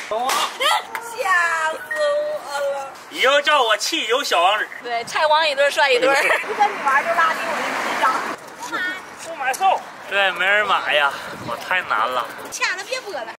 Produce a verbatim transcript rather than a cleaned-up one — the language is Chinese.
吓死我了！ 以后叫我汽油小王子。 对，菜王一对涮一对。不跟你玩就拉低我的智商。 不买不买送。对，没人买呀，我太难了。 掐了别播了。